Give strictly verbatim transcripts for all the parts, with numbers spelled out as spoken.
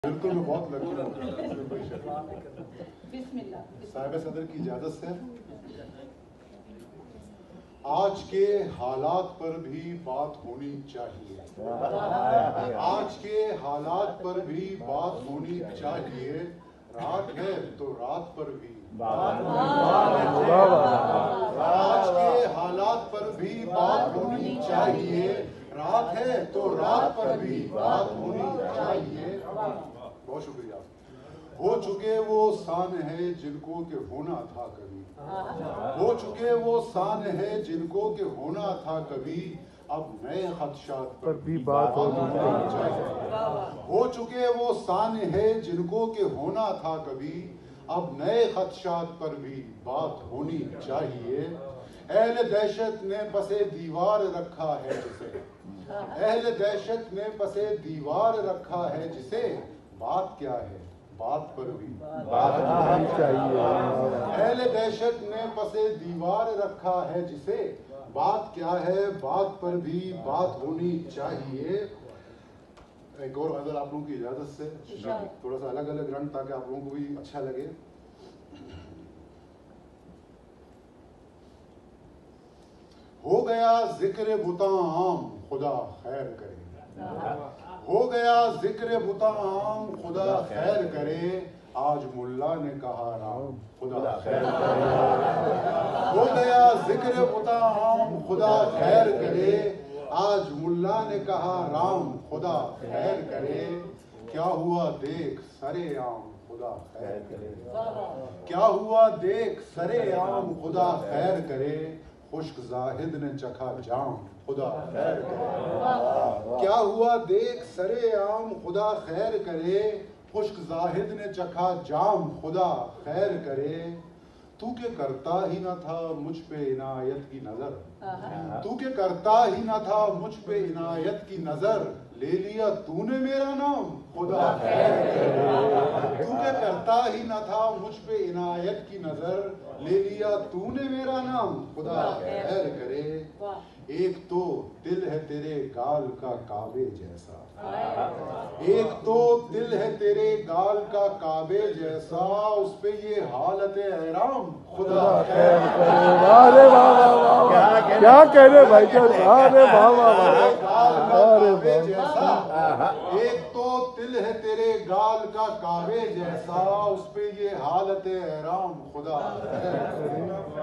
بالکل میں بہت لگی ہوں صاحب صدر کی اجازت سے آج کے حالات پر بھی بات ہونی چاہیے آج کے حالات پر بھی بات ہونی چاہیے رات ہے تو رات پر بھی آج کے حالات پر بھی بات ہونی چاہیے رات ہے تو رات پر بھی بات ہونی چاہیے بہت شکریہ ہو چکے وہ سان ہے جن کو کہ ہونا تھا کبھی ہو چکے وہ سان ہے جن کو کہ ہونا تھا کبھی اب نئے خدشات پر بھی بات ہونی چاہیے ہو چکے وہ سان ہے جن کو کہ ہونا تھا کبھی اب نئے خدشات پر بھی بات ہونی چاہیے اہل دہشت نے پسے دیوار رکھا ہے جسے اہل دہشت نے پسے دیوار رکھا ہے جسے بات کیا ہے بات پر بھی بات ہونی چاہیے اہل دہشت نے پسے دیوار رکھا ہے جسے بات کیا ہے بات پر بھی بات ہونی چاہیے ایک اور غزل آپ لوگوں کی اجازت سے تھوڑا سا الگ الگ رنگ تاکہ آپ لوگوں کو بھی اچھا لگے ہو گیا ذکر بتاں عام خدا خیر کرے ہو گیا ذکر بتاں عام خدا خیر کرے آج ملا نے کہا رام خدا خیر کرے ہو گیا ذکر بتاں عام خدا خیر کرے آج ملا نے کہا رام خدا خیر کرے کیا ہوا دیکھ سرے عام خدا خیر کرے کیا ہوا دیکھ سرے عام خدا خیر کرے خشک زاہد نے چکھا جام خدا خیر کرے کیا ہوا دیکھ سرے عام خدا خیر کرے خشک زاہد نے چکھا جام خدا خیر کرے تو کہ کرتا ہی نہ تھا مجھ پہ عنایت کی نظر تو کہ کرتا ہی نہ تھا مجھ پہ عنایت کی نظر لے لیا تو نے میرا نام خدا خیر کرے تو کہ کرتا ہی نہ تھا مجھ پہ عنایت کی نظر لے لیا تو نے میرا نام خدا خیر کرے ایک تو دل ہے تیرے گال کا کعبے جیسا ایک تو دل ہے تیرے گال کا کعبے جیسا اس پہ یہ حالت احرام خدا خیر کرے کیا کہنے بھائی جیسا ایک تو دل ہے تیرے گال کا کعبے جیسا اس پہ یہ حالت احرام خدا خیر کرے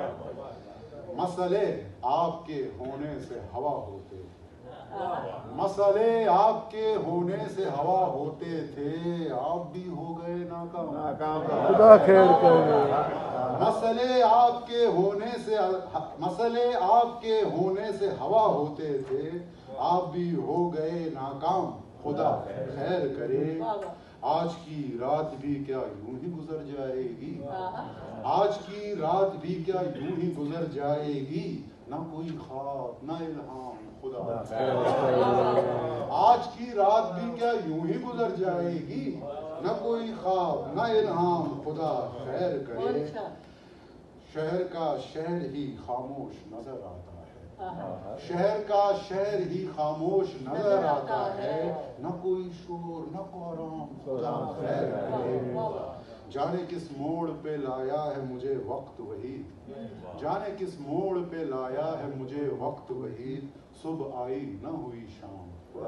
مسئلے آپ کے ہونے سے ہوا ہوتے مسئلے آپ کے ہونے سے ہوا ہوتے تھے آپ بھی ہو گئے ناکام خدا خیر کرے مسئلے آپ کے ہونے سے مسئلے آپ کے ہونے سے ہوا ہوتے تھے آپ بھی ہو گئے ناکام خدا خیر کرے آج کی رات بھی کیا یوں ہی گزر جائے گی آج کی رات بھی کیا یوں ہی گزر جائے گی نہ کوئی خواب نہ الہام خدا خیر کرے آج کی رات بھی کیا یوں ہی گزر جائے گی نہ کوئی خواب نہ الہام خدا خیر کرے شہر کا شہر ہی خاموش نظر آتا ہے شہر کا شہر ہی خاموش نظر آتا ہے نہ کوئی شور نہ کوئی آرام خدا خیر کرے جانے کس موڑ پہ لایا ہے مجھے وقت وہی جانے کس موڑ پہ لایا ہے مجھے وقت وہی صبح آئی نہ ہوئی شام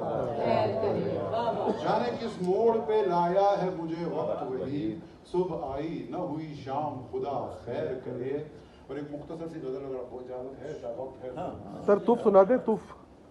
جانے کس موڑ پہ لایا ہے مجھے وقت وہی صبح آئی نہ ہوئی شام خدا خیر کرے اور ایک مختصر سی غزل اگر آپ کو اجازت ہے وقت ہے سر توف سنا دے توف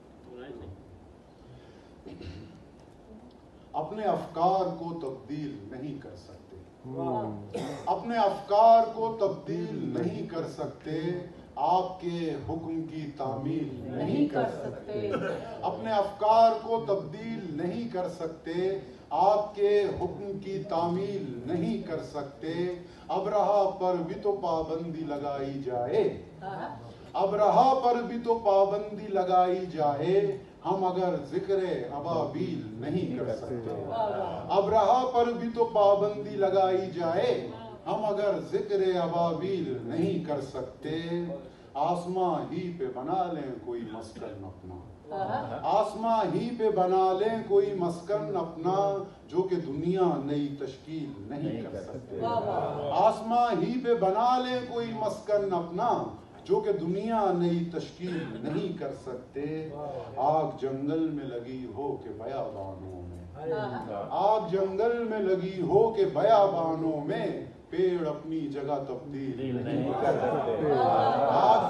اپنے افکار کو تبدیل نہیں کر سکتے اپنے افکار کو تبدیل نہیں کر سکتے آپ کے حکم کی تعمیل نہیں کر سکتے اپنے افکار کو تبدیل نہیں کر سکتے آپ کے حکم کی تعمیل نہیں کر سکتے اب رہا پر بھی تو پابندی لگائی جائے اب رہا پر بھی تو پابندی لگائی جائے ہم اگر ذکر ابابیل نہیں کر سکتے اب رہا پر بھی تو پابندی لگائی جائے ہم اگر ذکر ابابیل نہیں کر سکتے آسماں ہی پہ بنا لیں کوئی مسکن اپنا آسماں ہی پہ بنا لیں کوئی مسکن اپنا جو کہ دنیا نئی تشکیل نہیں کر سکتے. آسماں ہی پہ بنا لیں کوئی مسکن اپنا جو کہ دنیا نئی تشکیل نہیں کر سکتے. آگ جنگل میں لگی ہو کہ بیابانوں میں، آگ جنگل میں لگی ہو کہ بیابانوں میں پیڑ اپنی جگہ تبدیل نہیں کر سکتے. آگ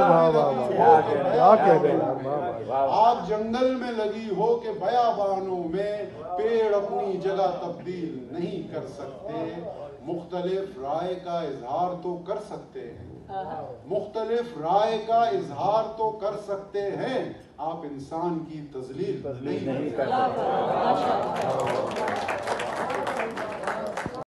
جنگل میں لگی ہو کہ بیابانوں میں پیڑ اپنی جگہ تبدیل نہیں کر سکتے. مختلف رائے کا اظہار تو کر سکتے ہیں، مختلف رائے کا اظہار تو کر سکتے ہیں، آپ انسان کی تذلیل نہیں کر سکتے.